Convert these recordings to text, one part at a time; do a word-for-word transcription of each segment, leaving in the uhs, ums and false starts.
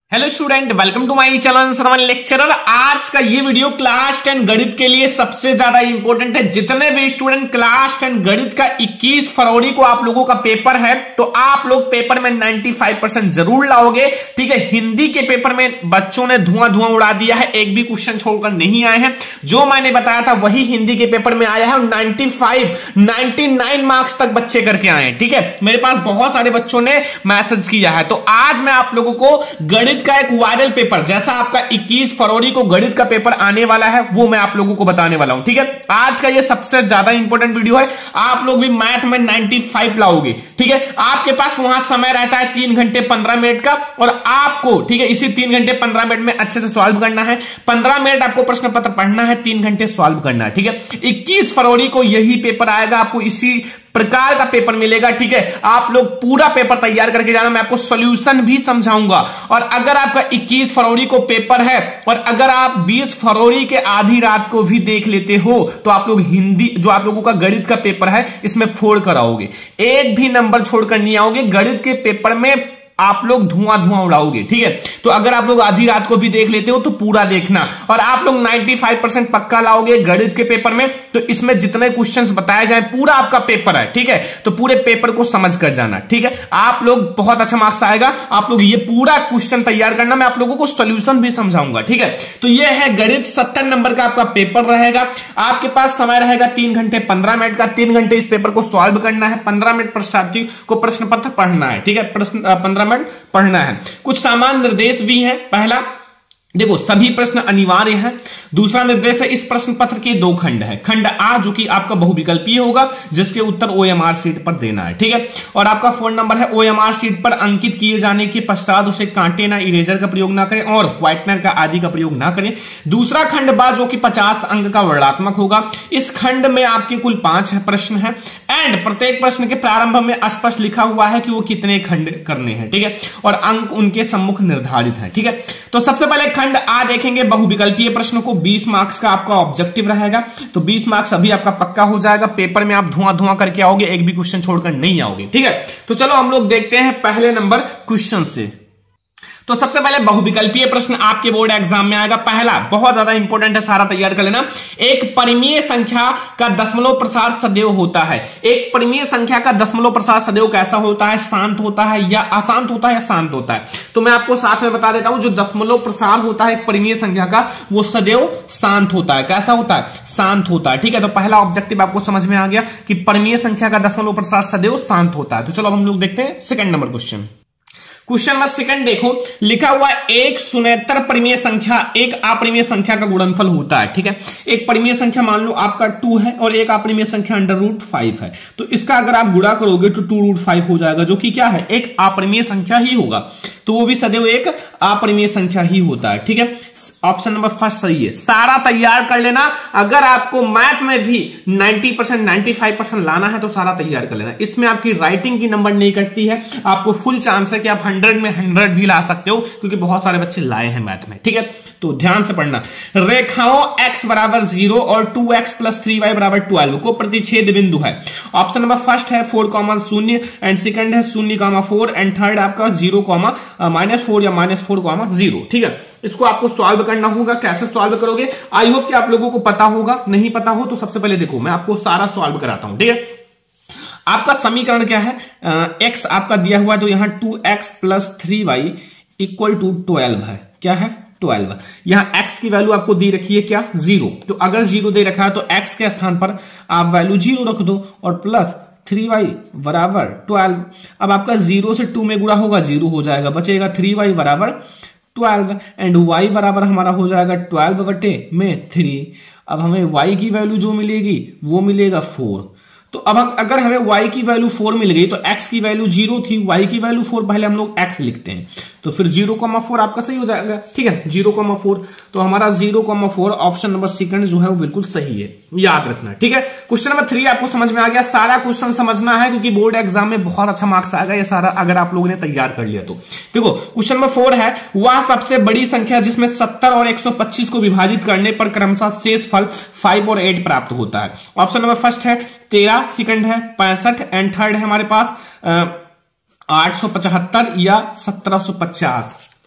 Hello student, welcome to my channel Sarvan lecturer. आज का ये वीडियो क्लास टेन गणित के लिए सबसे ज्यादा इंपॉर्टेंट है। जितने भी स्टूडेंट क्लास टेन गणित का इक्कीस फरवरी को आप लोगों का पेपर है, तो आप लोग पेपर में पचानवे परसेंट जरूर लाओगे। ठीक है, हिंदी के पेपर में बच्चों ने धुआं धुआं उड़ा दिया है, एक भी क्वेश्चन छोड़कर नहीं आए हैं। जो मैंने बताया था वही हिंदी के पेपर में आया है और पचानवे, निन्यानवे मार्क्स तक बच्चे करके आए हैं। ठीक है, मेरे पास बहुत सारे बच्चों ने मैसेज किया है। तो आज मैं आप लोगों को गणित का एक वायरल पेपर, जैसा आपका इक्कीस फरवरी को गणित का पेपर आने वाला है, वो मैं आप लोगों को बताने वाला हूं। ठीक है, आज का ये सबसे ज्यादा इंपॉर्टेंट वीडियो है। आप लोग भी मैथ में पचानवे लाओगे। ठीक है, आपके पास वहां समय रहता है तीन घंटे पंद्रह मिनट का, और आपको ठीक है इसी तीन घंटे पंद्रह मिनट में अच्छे से सॉल्व करना है। पंद्रह मिनट आपको प्रश्न पत्र पढ़ना है, तीन घंटे सॉल्व करना है। ठीक है, इक्कीस फरवरी को यही पेपर आएगा, आपको इसी प्रकार का पेपर मिलेगा। ठीक है, आप लोग पूरा पेपर तैयार करके जाना, मैं आपको सॉल्यूशन भी समझाऊंगा। और अगर आपका इक्कीस फरवरी को पेपर है और अगर आप बीस फरवरी के आधी रात को भी देख लेते हो, तो आप लोग हिंदी जो आप लोगों का गणित का पेपर है इसमें फोड़ कर आओगे, एक भी नंबर छोड़कर नहीं आओगे। गणित के पेपर में आप लोग धुआं धुआं उड़ाओगे। ठीक है, तो अगर आप लोग आधी रात को भी देख लेते हो तो पूरा देखना, और आप लोग पचानवे परसेंट पक्का लाओगे गणित के पेपर में। तो इसमें जितने क्वेश्चंस बताए जाए, पूरा आपका पेपर है। ठीक है, तो पूरे पेपर को समझ कर जाना। ठीक है, आप लोग बहुत अच्छा मार्क्स आएगा। आप लोग ये पूरा क्वेश्चन तैयार करना, मैं आप लोगों को सोल्यूशन भी समझाऊंगा। ठीक है, तो ये है गणित, सत्तर नंबर का आपका पेपर रहेगा। आपके पास समय रहेगा तीन घंटे पंद्रह मिनट का। तीन घंटे इस पेपर को सॉल्व करना है, पंद्रह मिनट प्रश्नार्थी को प्रश्न पत्र पढ़ना है। ठीक है, प्रश्न पंद्रह पढ़ना है। कुछ सामान्य निर्देश भी है। पहला, देखो सभी प्रश्न अनिवार्य है। दूसरा निर्देश है, इस प्रश्न पत्र के दो खंड है। खंड आ जो कि आपका बहुविकल्पीय होगा, जिसके उत्तर ओएमआर शीट पर देना है। ठीक है, और आपका फोन नंबर है। ओएमआर शीट पर अंकित किए जाने के पश्चात उसे कांटे ना, इरेजर का प्रयोग ना करें और व्हाइटनर का आदि का प्रयोग ना करें। दूसरा खंड बा जो कि पचास अंक का वर्णात्मक होगा। इस खंड में आपके कुल पांच प्रश्न है एंड प्रत्येक प्रश्न के प्रारंभ में स्पष्ट लिखा हुआ है कि वो कितने खंड करने हैं। ठीक है, और अंक उनके सम्मुख निर्धारित है। ठीक है, तो सबसे पहले खंड आ देखेंगे, बहुविकल्पीय प्रश्नों को बीस मार्क्स का आपका ऑब्जेक्टिव रहेगा। तो बीस मार्क्स अभी आपका पक्का हो जाएगा। पेपर में आप धुआं धुआं करके आओगे, एक भी क्वेश्चन छोड़कर नहीं आओगे। ठीक है, तो चलो हम लोग देखते हैं पहले नंबर क्वेश्चन से। तो सबसे पहले बहुविकल्पीय प्रश्न आपके बोर्ड एग्जाम में आएगा। पहला बहुत ज्यादा इंपॉर्टेंट है, सारा तैयार कर लेना। एक परिमेय संख्या का दशमलव प्रसार सदैव होता है। एक परिमेय संख्या का दशमलव प्रसार सदैव कैसा होता है? शांत होता है या अशांत होता है या शांत होता है? तो मैं आपको साथ में बता देता हूं, जो दशमलव प्रसार होता है परिमेय संख्या का, वो सदैव शांत होता है। कैसा होता है? शांत होता है। ठीक है, तो पहला ऑब्जेक्टिव आपको समझ में आ गया कि परिमेय संख्या का दशमलव प्रसार सदैव शांत होता है। तो चलो हम लोग देखते हैं second number question. Question number second देखो, लिखा हुआ एक शून्यतर परिमेय संख्या एक अपरिमेय संख्या का गुणनफल होता है। ठीक है, एक परिमेय संख्या मान लो आपका टू है और एक अपरिमेय संख्या अंडर रूट फाइव है। तो इसका अगर आप गुणा करोगे तो टू रूट फाइव हो जाएगा, जो कि क्या है? एक अपरिमेय संख्या ही होगा। तो वो भी सदैव एक अपरिमेय संख्या ही होता है। ठीक है, ऑप्शन नंबर फर्स्ट सही है। सारा तैयार कर लेना। अगर आपको मैथ में भी नब्बे परसेंट पचानवे परसेंट लाना है तो सारा तैयार कर लेना। इसमें आपकी राइटिंग की नंबर नहीं कटती है, आपको फुल चांस है कि आप हंड्रेड में हंड्रेड भी ला सकते हो, क्योंकि बहुत सारे बच्चे लाए हैं मैथ में। ठीक है, तो ध्यान से पढ़ना। रेखाओं x बराबर जीरो और two x plus three y बराबर ट्वेल्व को प्रतिच्छेद बिंदु है। ऑप्शन नंबर फर्स्ट है फोर कॉमा शून्य एंड सेकंड है शून्य कॉमा फोर एंड थर्ड आपका जीरो कॉमा माइनस फोर या माइनस फोर कॉमा जीरो। ठीक है, इसको आपको सॉल्व करना होगा। कैसे सॉल्व करोगे? आई होप कि आप लोगों को पता होगा। नहीं पता हो तो सबसे पहले देखो, मैं आपको सारा सॉल्व कराता हूं। ठीक है, आपका समीकरण क्या है? एक्स आपका दिया हुआ है, तो यहां two x plus three y equal to twelve है। क्या है? ट्वेल्व। यहां x की वैल्यू आपको दी रखी है क्या? जीरो। तो अगर जीरो दे रखा है तो x के स्थान पर आप वैल्यू जीरो रख दो और प्लस थ्री वाई बराबर ट्वेल्व। अब आपका जीरो से टू में गुणा होगा, जीरो हो जाएगा, बचेगा थ्री वाई बराबर ट्वेल्व एंड y बराबर हमारा हो जाएगा ट्वेल्व बटे में थ्री। अब हमें y की वैल्यू जो मिलेगी वो मिलेगा फोर। तो अब अगर हमें y की वैल्यू फोर मिल गई तो x की वैल्यू जीरो थी, y की वैल्यू फोर, पहले हम लोग x लिखते हैं, तो फिर जीरो कॉमा फोर आपका सही हो जाएगा। ठीक है, जीरो कॉमा फोर, तो हमारा zero comma four option number second जो है वो बिल्कुल सही है, याद रखना। ठीक है, क्वेश्चन नंबर थ्री आपको समझ में आ गया। सारा क्वेश्चन समझना है, क्योंकि बोर्ड एग्जाम में बहुत अच्छा मार्क्स आएगा ये सारा, अगर आप लोगों ने तैयार कर लिया तो। देखो क्वेश्चन नंबर फोर है, वह सबसे बड़ी संख्या जिसमें सत्तर और एक सौ पच्चीस को विभाजित करने पर क्रमशः शेष फल फाइव और एट प्राप्त होता है। ऑप्शन नंबर फर्स्ट है तेरह, सेकंड है पैंसठ एंड थर्ड है हमारे पास आठ सौ पचहत्तर या सत्रह सौ पचास।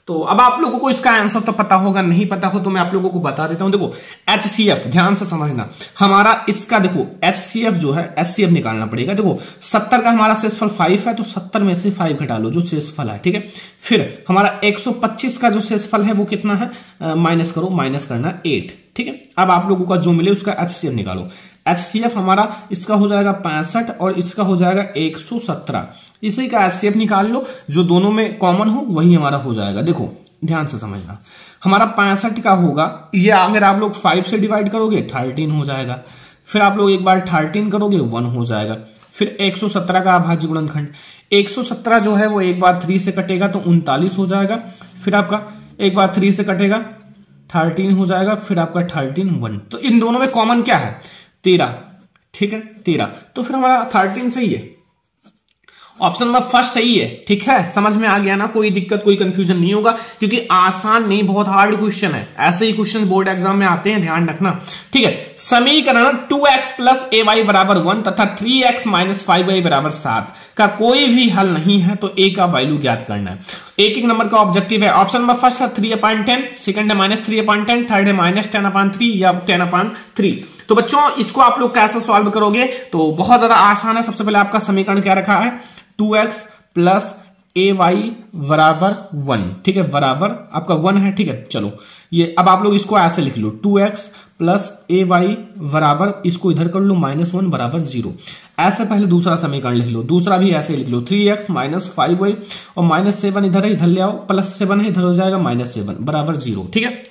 तो अब आप लोगों को इसका आंसर तो पता होगा, नहीं पता हो तो मैं आप लोगों को बता देता हूं। देखो एच सी एफ ध्यान से समझना, हमारा इसका देखो एच सी एफ जो है एच सी एफ निकालना पड़ेगा। देखो सत्तर का हमारा शेषफल फाइव है, तो सत्तर में से फाइव घटा लो जो शेषफल है, ठीक है। फिर हमारा एक सौ पच्चीस का जो शेषफल है वो कितना है, माइनस करो, माइनस करना एट, ठीक है। अब आप लोगों का जो मिले उसका एच सी एफ निकालो। एच सी एफ हमारा इसका हो जाएगा पैंसठ और इसका हो जाएगा एक सौ सत्रह, इसी का एच सी एफ निकाल लो, जो दोनों में कॉमन हो वही हमारा हो जाएगा। देखो ध्यान से समझना, हमारा पैंसठ का होगा, ये अगर आप लोग फाइव से डिवाइड करोगे थर्टीन हो जाएगा, फिर आप लोग एक बार थर्टीन करोगे वन हो जाएगा, फिर एक सौ सत्रह का अभाज्य गुणनखंड, एक सौ सत्रह जो है वो एक बार थ्री से कटेगा तो उनतालीस हो जाएगा, फिर आपका एक बार थ्री से कटेगा थर्टीन हो जाएगा, फिर आपका थर्टीन वन, तो इन दोनों में कॉमन क्या है, तेरह, ठीक है तेरह, तो फिर हमारा थर्टीन सही है, ऑप्शन नंबर फर्स्ट सही है, ठीक है। समझ में आ गया ना, कोई दिक्कत कोई कंफ्यूजन नहीं होगा, क्योंकि आसान नहीं बहुत हार्ड क्वेश्चन है, ऐसे ही क्वेश्चन बोर्ड एग्जाम में आते हैं, ध्यान रखना, ठीक है। समीकरण two x plus a y बराबर वन तथा three x minus five y बराबर सात का कोई भी हल नहीं है तो ए का वैल्यू ज्ञात करना है। एक एक नंबर का ऑब्जेक्टिव है। ऑप्शन नंबर फर्स्ट है थ्री अपॉइंट टेन, सेकंड है minus three upon ten, third है माइनस टेन अपॉइंट थ्री या टेन अपॉइंट थ्री। तो बच्चों इसको आप लोग कैसे सॉल्व करोगे, तो बहुत ज्यादा आसान है। सबसे पहले आपका समीकरण क्या रखा है, two x plus a y बराबर वन, ठीक है, बराबर आपका वन है, ठीक है। चलो ये अब आप लोग इसको ऐसे लिख लो, two x plus a y बराबर, इसको इधर कर लो माइनस वन बराबर जीरो। ऐसे पहले दूसरा समीकरण लिख लो, दूसरा भी ऐसे लिख लो, three x minus five y और माइनस सेवन इधर है, इधर ले आओ, प्लस सेवन है इधर हो जाएगा माइनस सेवन बराबर जीरो, ठीक है।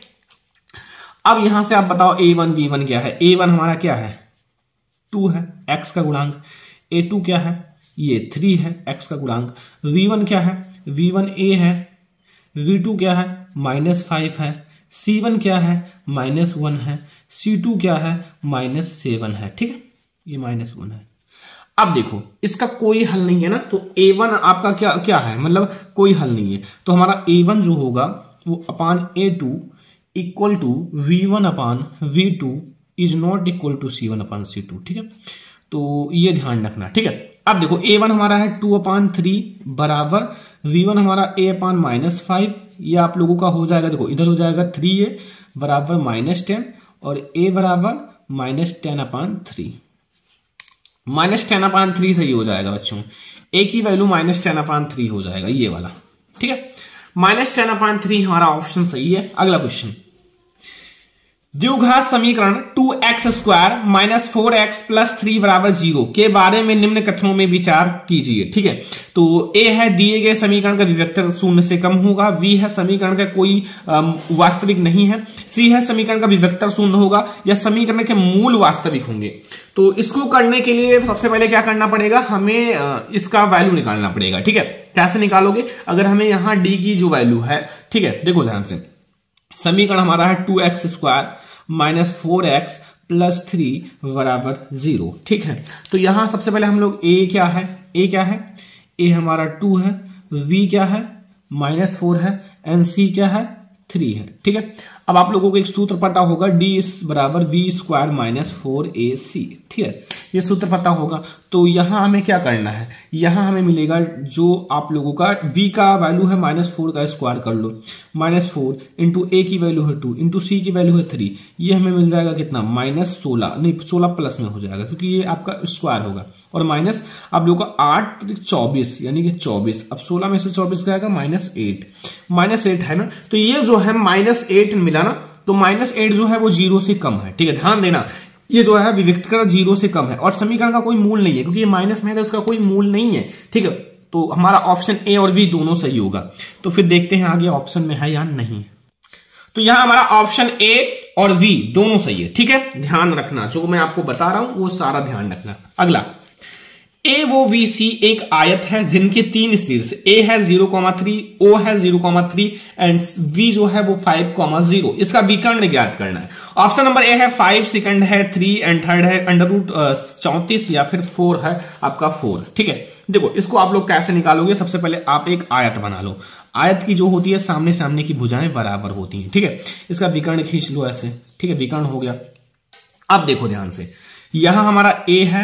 अब यहां से आप बताओ ए वन बी वन क्या है। ए वन हमारा क्या है, टू है, एक्स का गुणांक। ए टू क्या है, ये थ्री है, एक्स का गुणांक। वी वन क्या है, वी वन ए है। वी टू क्या है, माइनस फाइव है। सी वन क्या है, माइनस वन है। सी टू क्या है, माइनस सेवन है, ठीक है, ये माइनस वन है। अब देखो इसका कोई हल नहीं है ना, तो ए वन आपका क्या क्या है, मतलब कोई हल नहीं है, तो हमारा ए वन जो होगा वो upon a two equal to b one upon b two is not equal to c one upon c two, ठीक है। तो ये ध्यान रखना, ठीक है। अब देखो ए वन हमारा है टू अपान थ्री बराबर वी वन हमारा ए अपान माइनस फाइव, ये आप लोगों का हो जाएगा, देखो इधर हो जाएगा थ्री ए बराबर माइनस टेन और ए बराबर minus ten upon three. Minus ten upon three सही हो जाएगा बच्चों, ए की वैल्यू माइनस टेन अपान थ्री हो जाएगा, ये वाला, ठीक है। माइनस टेन अपान थ्री हमारा ऑप्शन सही है। अगला क्वेश्चन, द्विघात समीकरण two x square minus four x plus three बराबर जीरो के बारे में निम्न कथनों में विचार कीजिए, ठीक है। तो ए है दिए गए समीकरण का विवेक्तर शून्य से कम होगा। बी है समीकरण का कोई वास्तविक नहीं है। सी है समीकरण का विवेक्तर शून्य होगा, या समीकरण के मूल वास्तविक होंगे। तो इसको करने के लिए सबसे पहले क्या करना पड़ेगा, हमें इसका वैल्यू निकालना पड़ेगा, ठीक है। कैसे निकालोगे, अगर हमें यहां डी की जो वैल्यू है, ठीक है, देखो ध्यान से, समीकरण हमारा है two x square minus four x plus three बराबर जीरो, ठीक है। तो यहां सबसे पहले हम लोग ए क्या है, ए क्या है, ए हमारा टू है, वी क्या है माइनस फोर है, एंड सी क्या है थ्री है, ठीक है। अब आप लोगों को एक सूत्र पता होगा, डी बराबर b square minus four a c, ठीक है, ये सूत्र पता होगा। तो यहां हमें क्या करना है, यहां हमें मिलेगा जो आप लोगों का v का वैल्यू है माइनस फोर का स्क्वायर कर लो, माइनस फोर इंटू ए की वैल्यू है टू इंटू सी की वैल्यू है थ्री, ये हमें मिल जाएगा कितना, माइनस सोलह, नहीं सोलह प्लस में हो जाएगा क्योंकि ये आपका स्क्वायर होगा, और माइनस आप लोगों का आठ चौबीस यानी कि चौबीस, अब सोलह में से चौबीस जाएगा माइनस एट, माइनस एट है ना, तो ये जो है माइनस एट मिला ना, तो माइनस एट जो है वो जीरो से कम है, ठीक है, ध्यान देना, ये जो है विविक्तकरण जीरो से कम है और समीकरण का कोई मूल नहीं है, क्योंकि ये माइनस में है तो इसका कोई मूल नहीं है, ठीक है। तो हमारा ऑप्शन ए और बी दोनों सही होगा। तो फिर देखते हैं आगे ऑप्शन में है या नहीं। तो यहां हमारा ऑप्शन ए और बी दोनों सही है, ठीक है, ध्यान रखना, जो मैं आपको बता रहा हूं वो सारा ध्यान रखना। अगला, ए वो वी सी एक आयत है जिनके तीन शीर्ष, ए है जीरो कॉमा थ्री, ओ है zero comma three and b जो है वो फाइव कॉमा जीरो, इसका विकर्ण ज्ञात करना है। ऑप्शन नंबर ए है फाइव, सेकंड है थ्री एंड थर्ड है अंडर रूट चौंतीस या फिर फोर है आपका फोर, ठीक है। देखो इसको आप लोग कैसे निकालोगे, सबसे पहले आप एक आयत बना लो, आयत की जो होती है सामने सामने की भुजाएं बराबर होती हैं, ठीक है, इसका विकर्ण खींच लो ऐसे, ठीक है, विकर्ण हो गया। अब देखो ध्यान से, यहां हमारा ए है,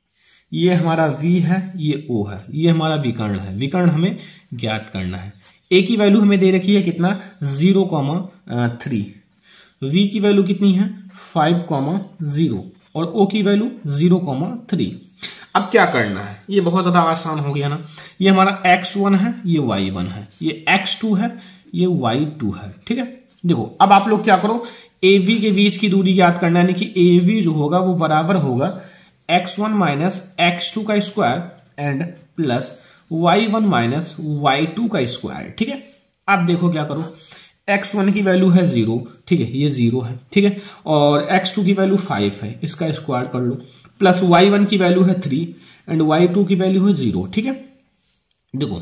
ये हमारा v है, ये o है, ये हमारा विकर्ण है, विकर्ण हमें ज्ञात करना है। ए की वैल्यू हमें दे रखी है कितना, जीरो कॉमा थ्री, वी की वैल्यू कितनी है, फाइव कॉमा जीरो, और ओ की वैल्यू जीरो कॉमा थ्री। अब क्या करना है, ये बहुत ज्यादा आसान हो गया ना। ये हमारा एक्स वन है, ये वाई वन है, ये एक्स टू है, ये वाई टू है, ठीक है। देखो अब आप लोग क्या करो, ए वी के बीच की दूरी याद करना है, यानी कि ए वी जो होगा वो बराबर होगा x one minus x two का square and plus y one minus y two का स्क्वायर, ठीक है। अब देखो क्या करो, एक्स वन की वैल्यू है जीरो, ठीक है, ये जीरो है, ठीक है, और एक्स टू की वैल्यू फाइव है, इसका स्क्वायर कर लो, प्लस वाई वन की वैल्यू है थ्री एंड वाई टू की वैल्यू है जीरो, ठीक है। देखो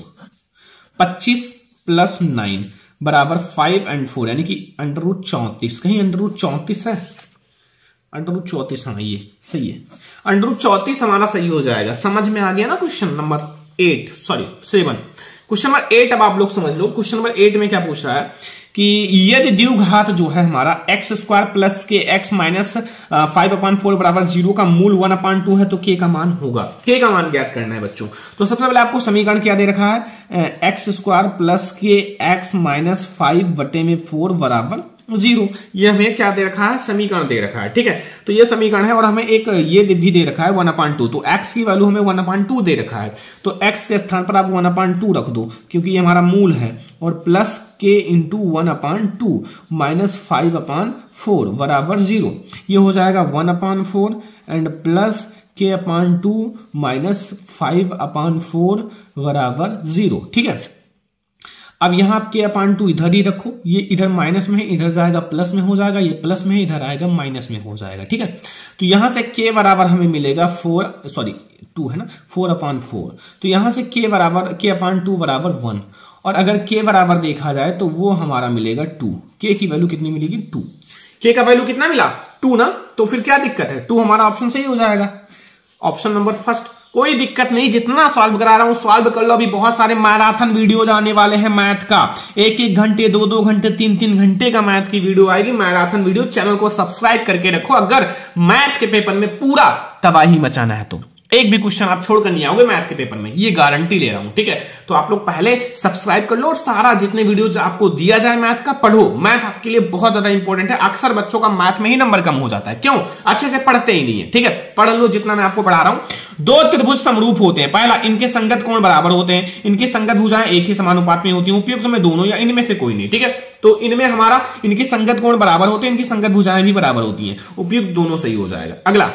पच्चीस प्लस नाइन बराबर फाइव एंड फोर, यानी कि अंडर रूट चौंतीस, कहीं अंडर रूट चौंतीस है, अंडर रूट चौंतीस, हाँ ये सही है, अंडर रूट चौंतीस हमारा सही हो जाएगा। समझ में आ गया ना question number eight, sorry seven. Question number eight अब आप लोग समझ लो, क्वेश्चन नंबर एट में क्या पूछ रहा है कि यदि द्विघात जो है हमारा x square plus k x minus five upon four बराबर जीरो का मूल वन अपॉन टू है तो के का मान होगा। के का मान ज्ञात करना है बच्चों। तो सबसे पहले आपको समीकरण क्या दे रखा है, x square plus k x minus five बटे में फोर बराबर जीरो, ये हमें क्या दे रखा है, समीकरण दे रखा है, ठीक है। तो ये समीकरण है और हमें एक ये भी दे रखा है वन अपॉन टू, तो x की वैल्यू हमें वन अपॉन टू दे रखा है, तो x के स्थान पर आप वन अपॉन टू रख दो क्योंकि ये हमारा मूल है, और plus k into one upon two minus five upon four बराबर जीरो, ये हो जाएगा one upon four and plus k upon two minus five upon four बराबर जीरो, ठीक है। अब यहां आप के अपॉन टू इधर ही रखो, ये इधर माइनस में है, इधर जाएगा प्लस में हो जाएगा, ये प्लस में है, इधर आएगा माइनस में हो जाएगा, ठीक है। तो यहां से के बराबर हमें मिलेगा फोर, सॉरी टू है ना, फोर अपॉन फोर, तो यहां से के बराबर के अपॉन टू बराबर वन, और अगर के बराबर देखा जाए तो वो हमारा मिलेगा टू, के की वैल्यू कितनी मिलेगी, टू, के का वैल्यू कितना मिला, टू ना, तो फिर क्या दिक्कत है, टू हमारा ऑप्शन सही हो जाएगा, ऑप्शन नंबर फर्स्ट। कोई दिक्कत नहीं, जितना सॉल्व करा रहा हूं सॉल्व कर लो, अभी बहुत सारे मैराथन वीडियोज आने वाले हैं मैथ का, एक एक घंटे दो दो घंटे तीन तीन घंटे का मैथ की वीडियो आएगी, मैराथन वीडियो। चैनल को सब्सक्राइब करके रखो अगर मैथ के पेपर में पूरा तबाही मचाना है तो। एक भी क्वेश्चन आप छोड़कर नहीं आओगे मैथ के पेपर में, ये गारंटी ले रहा हूं, ठीक है। तो आप लोग पहले सब्सक्राइब कर लो और सारा जितने वीडियोज आपको दिया जाए मैथ का पढ़ो, मैथ आपके लिए बहुत ज्यादा इंपॉर्टेंट है। अक्सर बच्चों का मैथ में ही नंबर कम हो जाता है, क्यों, अच्छे से पढ़ते ही नहीं है, ठीक है। पढ़ लो जितना मैं आपको पढ़ा रहा हूं। दो त्रिभुज समरूप होते हैं, पहला इनके संगत कोण बराबर होते हैं, इनकी संगत भुजाएं एक ही समानुपात में होती हैं, उपयुक्त में दोनों या इनमें से कोई नहीं, ठीक है। तो इनमें हमारा इनकी संगत कोण बराबर होते हैं, इनकी संगत भुजाएं भी बराबर होती हैं, उपयुक्त दोनों सही हो जाएगा। अगला,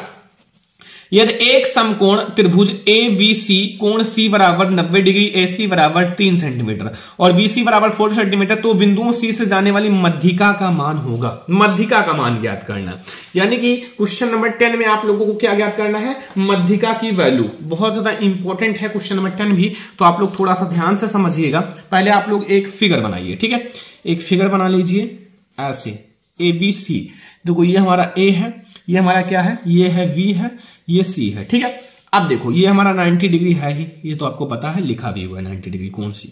यदि एक समकोण त्रिभुज ए बी सी कोण सी बराबर नब्बे डिग्री, ए सी बराबर तीन सेंटीमीटर और बी सी बराबर फोर सेंटीमीटर, तो बिंदुओं सी से जाने वाली मध्यिका का मान होगा। मध्यिका का मान ज्ञात करना, यानी कि क्वेश्चन नंबर टेन में आप लोगों को क्या ज्ञात करना है, मध्यिका की वैल्यू। बहुत ज्यादा इंपॉर्टेंट है क्वेश्चन नंबर टेन भी, तो आप लोग थोड़ा सा ध्यान से समझिएगा। पहले आप लोग एक फिगर बनाइए, ठीक है, एक फिगर बना लीजिए ऐसे, ए बी सी। देखो ये हमारा ए है, ये हमारा क्या है, ये है वी है, ये सी है, ठीक है। अब देखो ये हमारा नब्बे डिग्री है ही, ये तो आपको पता है, लिखा भी हुआ है नब्बे डिग्री कौन सी।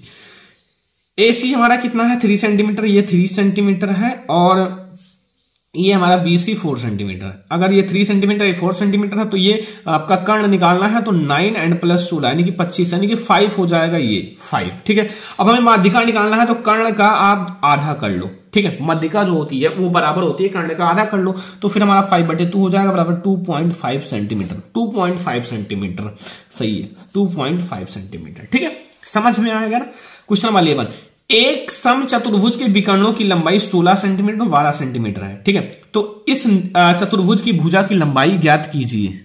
ए सी हमारा कितना है, थ्री सेंटीमीटर, ये थ्री सेंटीमीटर है, और ये हमारा बी सी फोर सेंटीमीटर। अगर ये थ्री सेंटीमीटर ये फोर सेंटीमीटर है तो ये आपका कर्ण निकालना है, तो नाइन एंड प्लस सोलह यानी कि पच्चीस, यानी कि फाइव हो जाएगा, ये फाइव, ठीक है। अब हमें माध्यिका निकालना है, तो कर्ण का आप आधा कर लो, ठीक है। मध्यिका जो होती है वो बराबर होती है कर्ण का आधा कर लो, तो फिर हमारा फाइव बटे टू हो जाएगा बराबर two point five centimetre. Two point five centimetre सही है, टू पॉइंट फाइव सेंटीमीटर, ठीक है। समझ में आएगा ना। क्वेश्चन नंबर इलेवन, एक सम चतुर्भुज के विकर्णों की लंबाई सोलह सेंटीमीटर और बारह सेंटीमीटर है, ठीक है। तो इस चतुर्भुज की भुजा की लंबाई ज्ञात कीजिए।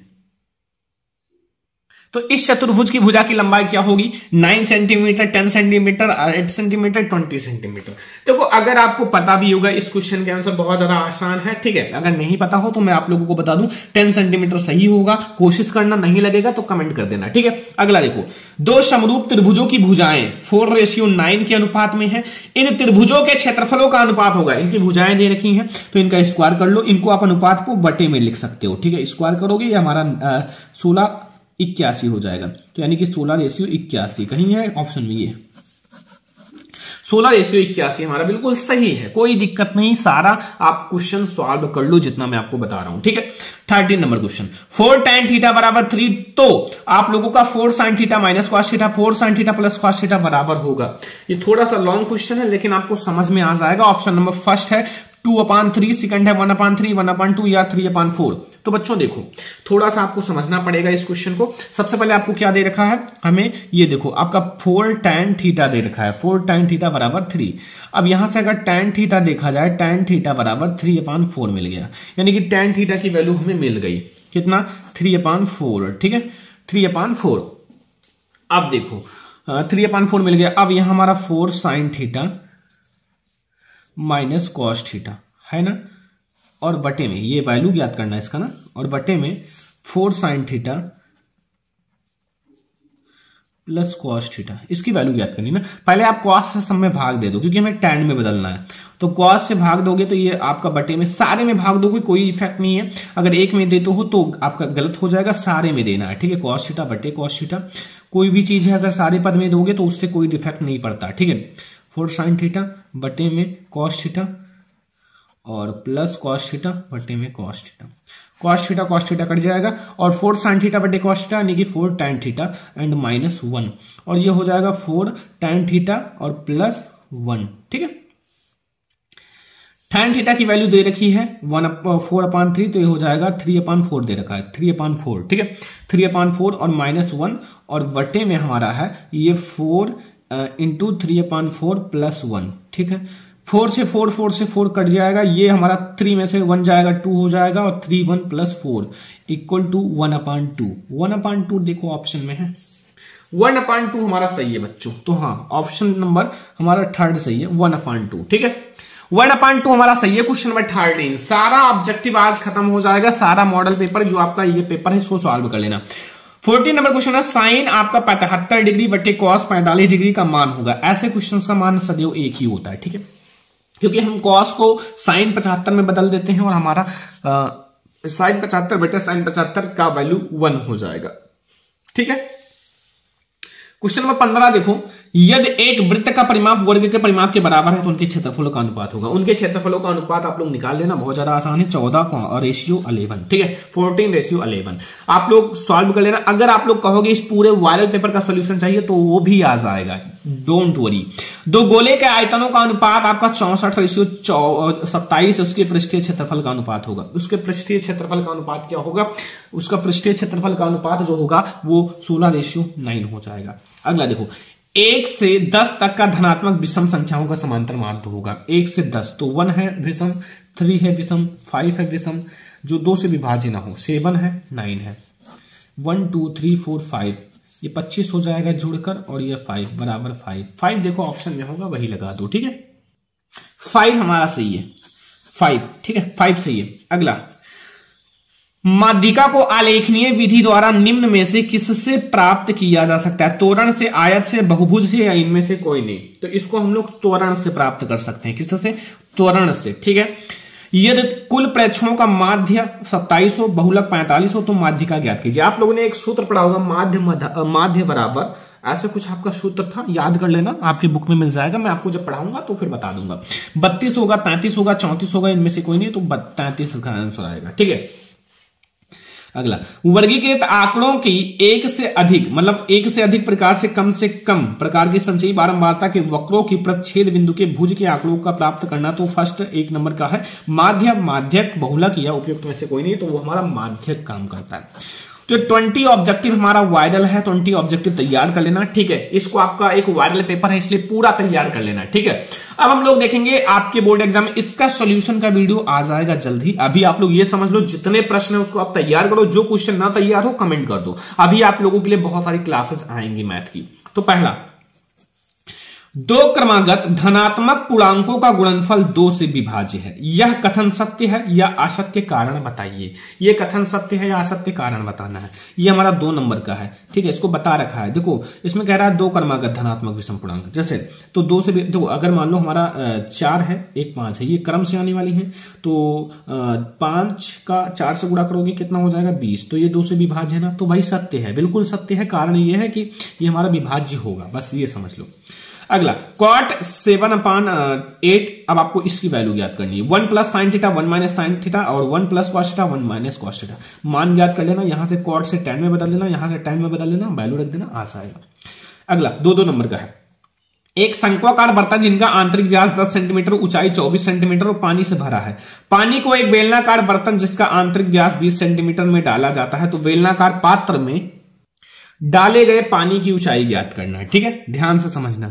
तो इस चतुर्भुज की भुजा की लंबाई क्या होगी, nine centimetre, ten centimetre, eight centimetre, twenty centimetre. देखो अगर आपको पता भी होगा, इस क्वेश्चन के आंसर बहुत ज्यादा आसान है, ठीक है। अगर नहीं पता हो तो मैं आप लोगों को बता दूं, टेन सेंटीमीटर सही होगा, कोशिश करना, नहीं लगेगा तो कमेंट कर देना, ठीक है। अगला देखो, दो समरूप त्रिभुजों की भुजाएं फोर रेशियो नाइन के अनुपात में है, इन त्रिभुजों के क्षेत्रफलों का अनुपात होगा, इनकी भुजाएं दे रखी हैं तो इनका स्क्वायर कर लो, इनको आप अनुपात को बटे में लिख सकते हो, ठीक है। स्क्वायर करोगे ये हमारा सोलह इक्यासी हो जाएगा, तो यानी कि सोलह रेशियो इक्यासी, कहीं है ऑप्शन में ये सोलह रेशियो इक्यासी हमारा बिल्कुल सही है, कोई दिक्कत नहीं, सारा आप क्वेश्चन सॉल्व कर लो जितना मैं आपको बता रहा हूं, ठीक है। Thirteen number question, four tan theta बराबर थ्री, तो आप लोगों का four sin theta minus cos theta, four sin theta plus cos theta बराबर होगा। ये थोड़ा सा लॉन्ग क्वेश्चन है लेकिन आपको समझ में आ जाएगा। ऑप्शन नंबर फर्स्ट है टू अपान थ्री, सेकंड है one upon three, one upon two या थ्री अपान फोर। तो बच्चों देखो थोड़ा सा आपको समझना पड़ेगा इस क्वेश्चन को। सबसे पहले आपको क्या दे रखा है, हमें ये देखो आपका फोर tan थीटा दे रखा है, फोर tan थीटा बराबर थ्री। अब यहां से अगर tan थीटा देखा जाए, tan थीटा बराबर थ्री अपान फोर मिल गया, यानी कि tan थीटा की वैल्यू हमें मिल गई कितना, थ्री अपान फोर, ठीक है, थ्री अपान फोर। अब देखो थ्री अपान फोर मिल गया। अब यहां हमारा four sine theta minus cos theta है ना, और बटे में ये वैल्यू ज्ञात करना है इसका ना, और बटे में four sine theta plus cos theta, इसकी वैल्यू ज्ञात करनी ना। पहले आप कॉस से सब में भाग दे दो क्योंकि हमें टैन में बदलना है, तो कॉस से भाग दोगे तो ये आपका बटे में, सारे में भाग दोगे कोई इफेक्ट नहीं है, अगर एक में देते हो तो आपका गलत हो जाएगा, सारे में देना है, ठीक है। कॉस थीटा बटे कॉस थीटा, कोई भी चीज है अगर सारे पद में दोगे तो उससे कोई इफेक्ट नहीं पड़ता, ठीक है। फोर साइन थीटा बटे में कॉस थीटा और प्लस कॉस थीटा बटे में cos theta, cos theta cos theta cut जाएगा, और फोर साइन थीटा बटे कॉस थीटा यानी कि four tan theta and minus one, और ये हो जाएगा फोर tan थीटा और प्लस वन, ठीक है। tan थीटा की वैल्यू दे रखी है वन फोर अपान थ्री, तो ये हो जाएगा थ्री अपान फोर दे रखा है, थ्री अपान फोर, ठीक है, थ्री अपान फोर और माइनस वन, और बटे में हमारा है ये four into three upon four plus one, ठीक है। फोर से फोर, फोर से फोर कट जाएगा, ये हमारा थ्री में से वन जाएगा, टू हो जाएगा, और three one plus four equal to one upon two. One upon two देखो ऑप्शन में है, वन अपान टू हमारा सही है बच्चों, तो हाँ ऑप्शन नंबर हमारा थर्ड सही है, वन अपान टू, ठीक है। वन अपान टू हमारा सही है, क्वेश्चन नंबर थर्टीन। सारा ऑब्जेक्टिव आज खत्म हो जाएगा, सारा मॉडल पेपर जो आपका ये पेपर है इसको सॉल्व कर लेना। फोर्टीन नंबर क्वेश्चन है, साइन आपका पचहत्तर डिग्री बटे कॉस पैंतालीस डिग्री का मान होगा। ऐसे क्वेश्चंस का मान सदैव एक ही होता है, ठीक है, क्योंकि हम कॉस को साइन पचहत्तर में बदल देते हैं और हमारा साइन पचहत्तर बटे साइन पचहत्तर का वैल्यू वन हो जाएगा, ठीक है। क्वेश्चन नंबर पंद्रह देखो, यदि एक वृत्त का परिमाप वर्ग के परिमाप के बराबर है तो उनके क्षेत्रफलों का अनुपात होगा। उनके क्षेत्रफलों का अनुपात आप लोग निकाल लेना, बहुत ज्यादा आसान है, चौदह और रेशियो अलेवन, ठीक है, फोर्टीन रेशियो अलेवन आप लोग सॉल्व कर लेना। अगर आप लोग कहोगे इस पूरे वायरल पेपर का सोल्यूशन चाहिए तो वो भी आ जाएगा, डोंट वरी। दो गोले के आयतनों का अनुपात आपका चौसठ रेशियो सत्ताईस, उसके पृष्ठीय क्षेत्रफल का अनुपात होगा। उसके पृष्ठीय क्षेत्रफल का अनुपात क्या होगा, उसका पृष्ठीय क्षेत्रफल का अनुपात जो होगा वो सोलह रेशियो नाइन हो जाएगा। अगला देखो, एक से दस तक का धनात्मक विषम संख्याओं का समांतर माध्य होगा। एक से दस, तो वन है विषम, थ्री है विषम, फाइव है विषम, जो दो से विभाज्य ना हो, सेवन है, नाइन है, one two three four five, ये पच्चीस हो जाएगा जुड़कर, और ये फाइव बराबर फाइव। फाइव देखो ऑप्शन में होगा वही लगा दो, ठीक है, फाइव हमारा सही है, फाइव, ठीक है, फाइव सही है। अगला, माध्यिका को आलेखनीय विधि द्वारा निम्न में से किससे प्राप्त किया जा सकता है? त्वरण से, आयत से, बहुभुज से, या इनमें से कोई नहीं। तो इसको हम लोग त्वरण से प्राप्त कर सकते हैं। किससे? त्वरण से, ठीक है। यदि कुल प्रेक्षणों का माध्य सत्ताईस हो, बहुलक पैंतालीस हो, तो माध्यिका ज्ञात कीजिए। आप लोगों ने एक सूत्र पढ़ा होगा, माध्य माध्य बराबर, ऐसे कुछ आपका सूत्र था, याद कर लेना, आपकी बुक में मिल जाएगा। मैं आपको जब पढ़ाऊंगा तो फिर बता दूंगा। बत्तीस होगा, तैंतीस होगा, चौंतीस होगा, इनमें से कोई नहीं, तो तैंतीस का आंसर आएगा, ठीक है। अगला, वर्गीकृत आंकड़ों की एक से अधिक, मतलब एक से अधिक प्रकार से कम से कम प्रकार की संचयी बारंबारता के वक्रों की प्रतिच्छेद बिंदु के भुज के आंकड़ों का प्राप्त करना। तो फर्स्ट एक नंबर का है माध्य, माध्यक, बहुलक या उपयुक्त में से कोई नहीं, तो वो हमारा माध्यक काम करता है। तो ट्वेंटी ऑब्जेक्टिव हमारा वायरल है, ट्वेंटी ऑब्जेक्टिव तैयार कर लेना, ठीक है। इसको आपका एक वायरल पेपर है इसलिए पूरा तैयार कर लेना, ठीक है। अब हम लोग देखेंगे आपके बोर्ड एग्जाम में, इसका सॉल्यूशन का वीडियो आ जाएगा जल्द ही। अभी आप लोग ये समझ लो, जितने प्रश्न है उसको आप तैयार करो, जो क्वेश्चन ना तैयार हो कमेंट कर दो। अभी आप लोगों के लिए बहुत सारी क्लासेस आएंगी मैथ की। तो पहला, दो क्रमागत धनात्मक पूर्णांकों का गुणनफल दो से विभाज्य है, यह कथन सत्य है या असत्य, कारण बताइए। ये कथन सत्य है या असत्य, कारण बताना है। ये हमारा दो नंबर का है, ठीक है, इसको बता रखा है। देखो इसमें कह रहा है दो क्रमागत धनात्मक विषम पूर्णांक, जैसे तो दो से, देखो अगर मान लो हमारा चार है, एक पांच है, ये क्रम से आने वाली है, तो पांच का चार से गुणा करोगे कितना हो जाएगा, बीस, तो ये दो से विभाज्य है ना, तो भाई सत्य है, बिल्कुल सत्य है। कारण ये है कि ये हमारा विभाज्य होगा, बस ये समझ लो। अगला कॉट सेवन अपान एट, अब आपको इसकी वैल्यू ज्ञात करनी है। One plus sine theta, one minus sine theta और one plus cos theta, one minus cos theta. मान ज्ञात कर लेना, यहां से कॉट से टेन में बदल देना, यहां से टेन में बदल देना, वैल्यू रख देना, आ जाएगा। अगला दो दो नंबर का है। एक शंक्वाकार बर्तन जिनका आंतरिक व्यास दस सेंटीमीटर, ऊंचाई चौबीस सेंटीमीटर और पानी से भरा है। पानी को एक बेलनाकार बर्तन जिसका आंतरिक व्यास बीस सेंटीमीटर में डाला जाता है, तो बेलनाकार पात्र में डाले गए पानी की ऊंचाई ज्ञात करना है। ठीक है, ध्यान से समझना।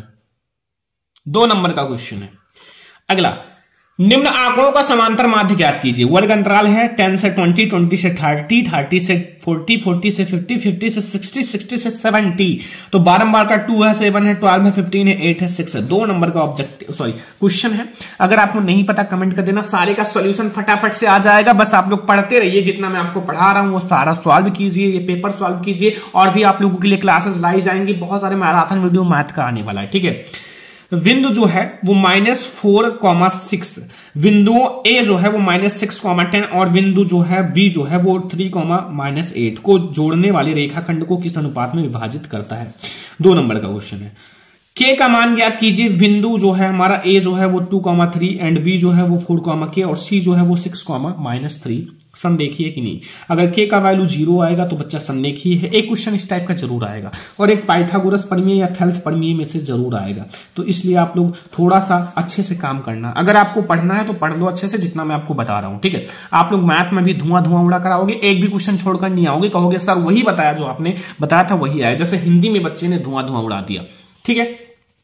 दो नंबर का क्वेश्चन है। अगला, निम्न आंकड़ों का समांतर माध्य ज्ञात कीजिए। वर्ग अंतराल है टेन से ट्वेंटी, ट्वेंटी से थर्टी, थर्टी से फोर्टी, फोर्टी से फिफ्टी, फिफ्टी से सिक्सटी, सिक्सटी से सेवेंटी। तो बारंबार का टू है, सेवन है, ट्वेल्व है, फिफ्टीन है, एट है, सिक्स है। दो नंबर का ऑब्जेक्टिव सॉरी क्वेश्चन है। अगर आपको नहीं पता कमेंट कर देना, सारे का सॉल्यूशन फटाफट से आ जाएगा। बस आप लोग पढ़ते रहिए, जितना मैं आपको पढ़ा रहा हूं वो सारा सॉल्व कीजिए, ये पेपर सॉल्व कीजिए। और भी आप लोगों के लिए क्लासेस लाई जाएंगी, बहुत सारे मैराथन वीडियो मैथ का आने वाला है। ठीक है, बिंदु जो है वो माइनस फोर कॉमा सिक्स, बिंदु ए जो है वो माइनस सिक्स कॉमा टेन और बिंदु जो है बी जो है वो थ्री कॉमा माइनस एट को जोड़ने वाले रेखाखंड को किस अनुपात में विभाजित करता है। दो नंबर का क्वेश्चन है। के का मान ज्ञात कीजिए। बिंदु जो है हमारा ए जो है वो two comma three and B जो है वो फोर कॉमा के और सी जो है वो सिक्स कॉमा माइनस थ्री। संरेखीय कि नहीं? अगर के का वैल्यू जीरो आएगा तो बच्चा संरेखीय है। एक क्वेश्चन इस टाइप का जरूर आएगा और एक पाइथागोरस प्रमेय या थेल्स प्रमेय में से जरूर आएगा। तो इसलिए आप लोग थोड़ा सा अच्छे से काम करना। अगर आपको पढ़ना है तो पढ़ लो अच्छे से, जितना मैं आपको बता रहा हूं। ठीक है, आप लोग मैथ में भी धुआं धुआं उड़ा कर आओगे, एक भी क्वेश्चन छोड़कर नहीं आओगे। कहोगे सर वही बताया जो आपने बताया था वही आया, जैसे हिंदी में बच्चे ने धुआं धुआं उड़ा दिया। ठीक है,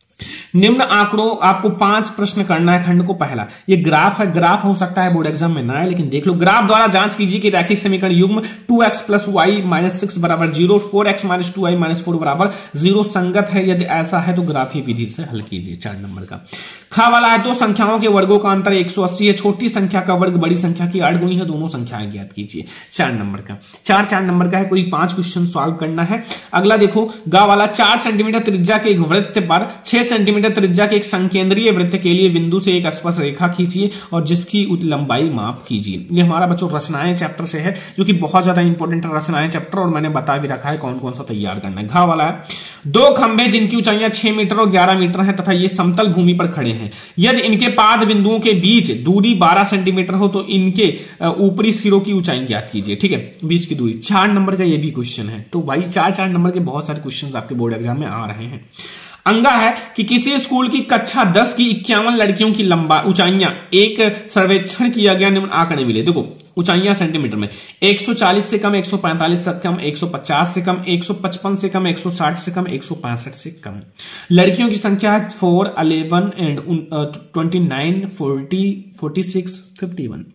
निम्न आंकड़ों आपको पांच प्रश्न करना है खंड को। पहला, ये ग्राफ है। ग्राफ हो सकता है बोर्ड एग्जाम में ना आए, लेकिन देख लो। ग्राफ द्वारा जांच कीजिए कि रैखिक समीकरण युग्म two x plus y minus six बराबर zero, four x minus two y minus four बराबर जीरो संगत है। यदि ऐसा है तो ग्राफीय विधि से हल कीजिए। चार नंबर का खा वाला है। दो संख्याओं के वर्गों का अंतर एक सौ अस्सी है। छोटी संख्या का वर्ग बड़ी संख्या की आठ गुणी है। दोनों संख्याएं ज्ञात कीजिए। चार नंबर का चार चार नंबर का है। कोई पांच क्वेश्चन सॉल्व करना है। अगला देखो, गा वाला चार सेंटीमीटर त्रिज्या के एक वृत्त पर छह सेंटीमीटर त्रिज्या के एक संकेंद्रीय वृत्त के लिए बिंदु से एक स्पर्श रेखा खींचिए और जिसकी लंबाई माप कीजिए। ये हमारा बच्चों रचनाएं चैप्टर से है, जो कि बहुत ज्यादा इंपॉर्टेंट है रचनाएं चैप्टर, और मैंने बता भी रखा है कौन कौन सा तैयार करना है। घा वाला है। दो खंभे जिनकी ऊंचाइयां छह मीटर और ग्यारह मीटर है तथा ये समतल भूमि पर खड़े हैं। यदि इनके पाद बिंदुओं के बीच दूरी बारह सेंटीमीटर हो तो इनके ऊपरी सिरों की ऊंचाई ज्ञात कीजिए। ठीक है, बीच की दूरी। चार नंबर का ये भी क्वेश्चन है। तो भाई चार चार नंबर के बहुत सारे क्वेश्चन आपके बोर्ड एग्जाम में आ रहे हैं। अंगा है कि किसी स्कूल की कक्षा दस की इक्यावन लड़कियों की लंबा ऊंचाइयां एक सर्वेक्षण किया गया, निम्न आंकड़े मिले। देखो ऊंचाइयां सेंटीमीटर में एक सौ चालीस से कम, एक सौ पैंतालीस से कम, एक सौ पचास से कम, एक सौ पचपन से कम, एक सौ साठ से कम, एक सौ पैंसठ से कम। लड़कियों की संख्या है four, eleven and twenty nine, forty, forty six, fifty one.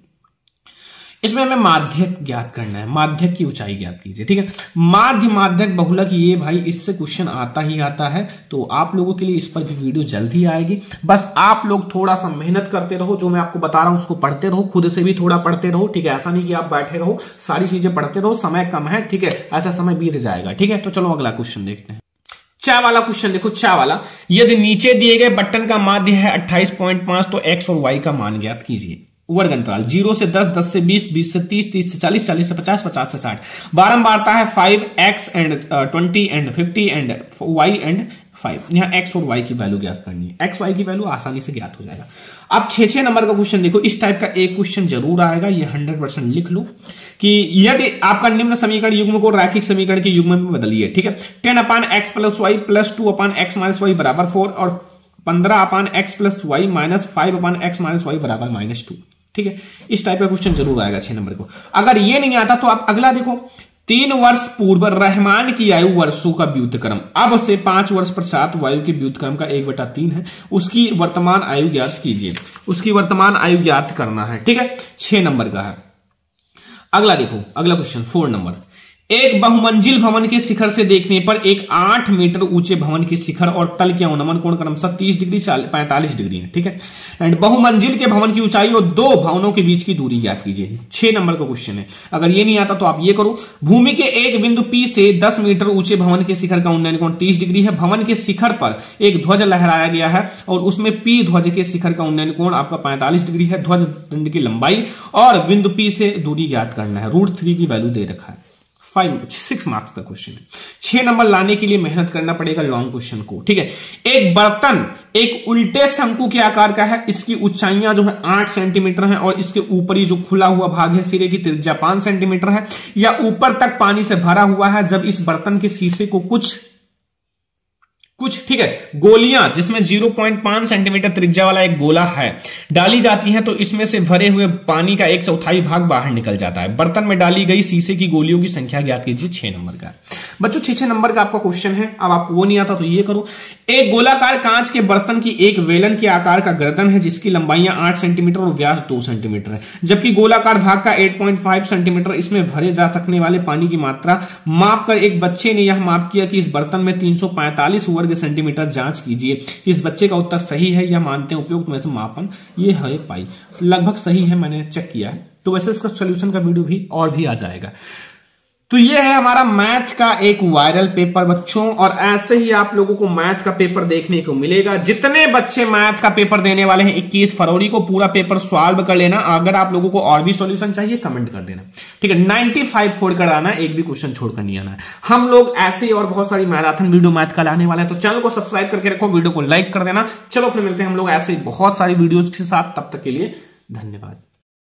इसमें हमें माध्यक ज्ञात करना है। माध्यक की ऊंचाई ज्ञात कीजिए। ठीक है, माध्य माध्यक बहुलक, ये भाई इससे क्वेश्चन आता ही आता है। तो आप लोगों के लिए इस पर भी वीडियो जल्दी आएगी। बस आप लोग थोड़ा सा मेहनत करते रहो, जो मैं आपको बता रहा हूं उसको पढ़ते रहो, खुद से भी थोड़ा पढ़ते रहो। ठीक है, ऐसा नहीं कि आप बैठे रहो, सारी चीजें पढ़ते रहो। समय कम है, ठीक है, ऐसा समय बीत जाएगा। ठीक है, तो चलो अगला क्वेश्चन देखते हैं। चा वाला क्वेश्चन देखो। चा वाला, यदि नीचे दिए गए बटन का माध्य है अट्ठाईस पॉइंट पांच तो एक्स और वाई का मान ज्ञात कीजिए। वर्ग अंतराल जीरो से दस, दस से बीस, बीस से तीस, तीस से चालीस, चालीस से पचास, पचास से साठ। बारंबारता है five x and twenty and fifty and y and five. यहां एक्स और वाई की वैल्यू ज्ञात करनी है। एक्स वाई की वैल्यू आसानी से ज्ञात हो जाएगा। अब छह छह नंबर का क्वेश्चन देखो। इस टाइप का एक क्वेश्चन जरूर आएगा, ये हंड्रेड परसेंट लिख लो कि यदि आपका निम्न समीकरण युग्म को रैखिक समीकरण के युग्म में बदलिए। ठीक है, ten upon x plus y plus two upon x minus y बराबर फोर और पंद्रह upon x plus y minus five upon x minus y बराबर माइनस टू। ठीक है, इस टाइप का क्वेश्चन जरूर आएगा छह नंबर को। अगर ये नहीं आता तो आप अगला देखो। तीन वर्ष पूर्व रहमान की आयु वर्षों का व्युत्क्रम अब से पांच वर्ष पश्चात वायु के व्युत्क्रम का एक बटा तीन है, उसकी वर्तमान आयु ज्ञात कीजिए। उसकी वर्तमान आयु ज्ञात करना है। ठीक है, छह नंबर का है। अगला देखो, अगला क्वेश्चन फोर नंबर। एक बहुमंजिल भवन के शिखर से देखने पर एक आठ मीटर ऊंचे भवन के शिखर और तल के अनुमान कोण क्रमशः तीस डिग्री पैंतालीस डिग्री है। ठीक है, एंड बहुमंजिल के भवन की ऊंचाई और दो भवनों के बीच की दूरी ज्ञात कीजिए। छह नंबर का क्वेश्चन है। अगर ये नहीं आता तो आप ये करो। भूमि के एक बिंदु P से दस मीटर ऊंचे भवन के शिखर का उन्नयन कोण तीस डिग्री है। भवन के शिखर पर एक ध्वज लहराया गया है और उसमें P ध्वज के शिखर का उन्नयन कोण आपका पैंतालीस डिग्री है। ध्वज दंड की लंबाई और बिंदु P से दूरी ज्ञात करना है। रूट थ्री की वैल्यू दे रखा है। फाइव सिक्स मार्क्स का क्वेश्चन है। छह नंबर लाने के लिए मेहनत करना पड़ेगा लॉन्ग क्वेश्चन को, ठीक है। एक बर्तन एक उल्टे शंकु के आकार का है, इसकी ऊंचाइयां जो है आठ सेंटीमीटर है और इसके ऊपरी जो खुला हुआ भाग है सिरे की त्रिज्या पांच सेंटीमीटर है, या ऊपर तक पानी से भरा हुआ है। जब इस बर्तन के शीशे को कुछ कुछ ठीक है गोलियां जिसमें ज़ीरो पॉइंट फाइव सेंटीमीटर त्रिज्या वाला एक गोला है डाली जाती हैं, तो इसमें से भरे हुए पानी का एक चौथाई भाग बाहर निकल जाता है। बर्तन में डाली गई शीशे की गोलियों की संख्या ज्ञात कीजिए। छह नंबर का बच्चों छह छह नंबर का आपका क्वेश्चन है। अब आपको वो नहीं आता तो ये करो। एक गोलाकार कांच के बर्तन की एक वेलन के आकार का गर्दन है जिसकी लंबाइयां आठ सेंटीमीटर और व्यास दो सेंटीमीटर है, जबकि गोलाकार भाग का आठ पॉइंट पाँच सेंटीमीटर। इसमें भरे जा सकने वाले पानी की मात्रा माप कर एक बच्चे ने यह माप किया कि इस बर्तन में तीन सौ पैंतालीस वर्ग सेंटीमीटर। जांच कीजिए। इस बच्चे का उत्तर सही है या मानते हैं उपयुक्त में से मापन ये है पाई। लगभग सही है, मैंने चेक किया है। तो वैसे इसका सॉल्यूशन का वीडियो भी और भी आ जाएगा। तो ये है हमारा मैथ का एक वायरल पेपर बच्चों, और ऐसे ही आप लोगों को मैथ का पेपर देखने को मिलेगा। जितने बच्चे मैथ का पेपर देने वाले हैं इक्कीस फरवरी को पूरा पेपर सॉल्व कर लेना। अगर आप लोगों को और भी सॉल्यूशन चाहिए कमेंट कर देना, ठीक है। पचानवे फोड़ कर आना, एक भी क्वेश्चन छोड़कर नहीं आना है। हम लोग ऐसे ही और बहुत सारी मैराथन वीडियो मैथ का लाने वाले हैं, तो चैनल को सब्सक्राइब करके रखो, वीडियो को लाइक कर देना। चलो फिर मिलते हैं हम लोग ऐसे बहुत सारी वीडियो के साथ, तब तक के लिए धन्यवाद।